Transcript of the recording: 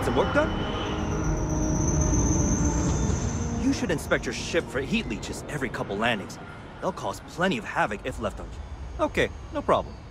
some work done? You should inspect your ship for heat leeches every couple landings. They'll cause plenty of havoc if left untouched. Okay, no problem.